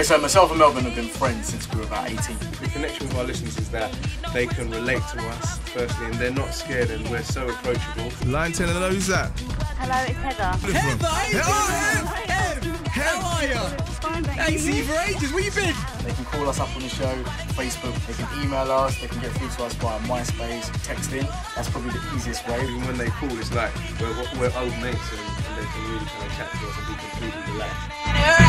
so myself and Melvin have been friends since we were about 18. The connection with our listeners is that they can relate to us, firstly, and they're not scared, and we're so approachable. Line 10, hello, who's that? Hello, it's Heather. Heather! How are you? Fine, thank Ain't seen you for ages. Where you been? They can call us up on the show, Facebook, they can email us, they can get through to us via MySpace, texting. That's probably the easiest way. Even when they call, it's like we're old mates, and they can really kind of chat to us and be completely relaxed.